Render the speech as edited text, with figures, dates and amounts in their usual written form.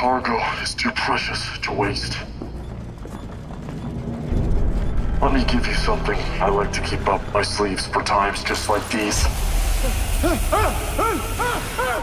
cargo is too precious to waste. Let me give you something I like to keep up my sleeves for times just like these.